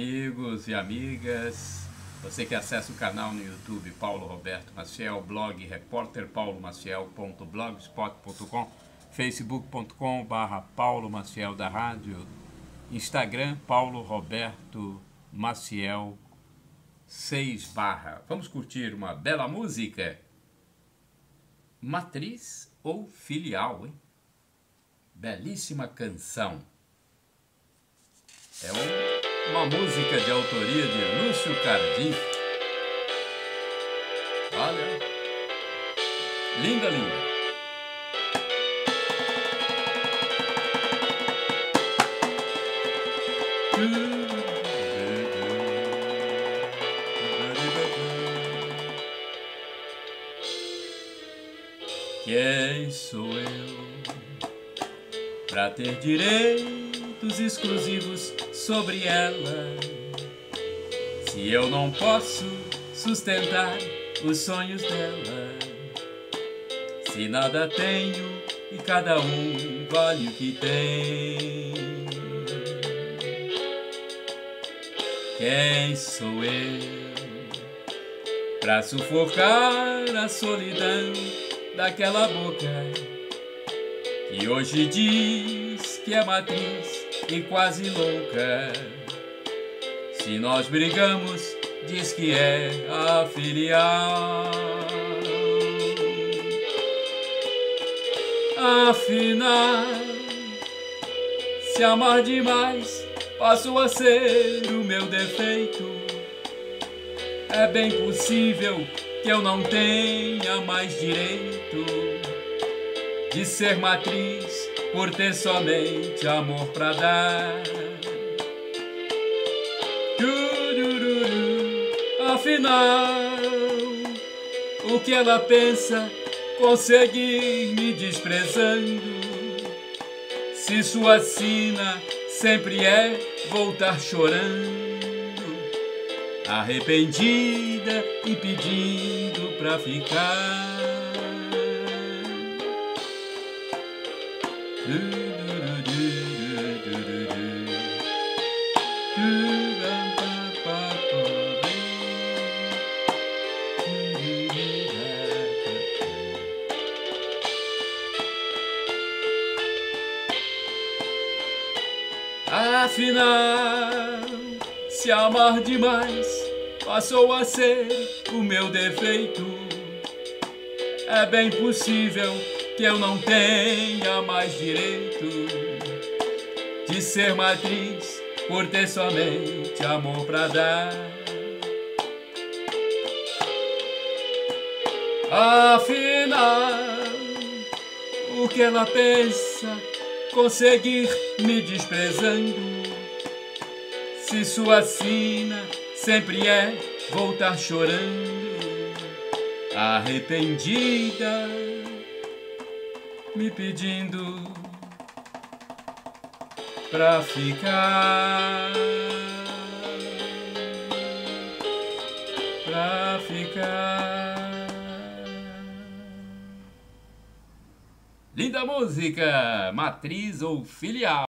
amigos e amigas, você que acessa o canal no YouTube Paulo Roberto Maciel, blog repórterpaulomaciel.blogspot.com, facebook.com/Paulo Maciel da Rádio, Instagram Paulo Roberto Maciel 6 /. Vamos curtir uma bela música? Matriz ou filial, hein? Belíssima canção. É uma música de autoria de Lúcio Cardim. Olha, linda, linda. Quem sou eu pra ter direitos exclusivos sobre ela, se eu não posso sustentar os sonhos dela, se nada tenho e cada um vale o que tem? Quem sou eu pra sufocar a solidão daquela boca que hoje diz que é matriz e quase louca? Se nós brigamos, diz que é a filial. Afinal, se amar demais passou a ser o meu defeito, é bem possível que eu não tenha mais direito de ser matriz por ter somente amor pra dar. Afinal, o que ela pensa conseguir me desprezando, se sua sina sempre é voltar chorando, arrependida e pedindo pra ficar? Afinal, se amar demais passou a ser o meu defeito, é bem possível que eu não tenha mais direito de ser matriz por ter somente amor pra dar. Afinal, o que ela pensa conseguir me desprezando, se sua sina sempre é voltar chorando, arrependida, me pedindo pra ficar, pra ficar. Linda música, matriz ou filial.